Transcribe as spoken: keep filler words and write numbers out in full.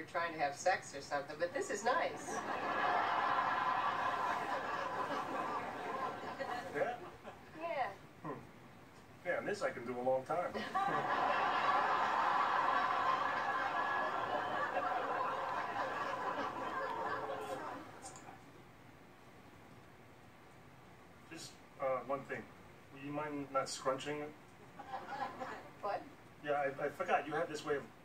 trying to have sex or something, but this is nice. Yeah? Yeah. Hmm. Yeah, and this I can do a long time. Just uh, one thing. Would you mind not scrunching it? What? Yeah, I, I forgot you had this way of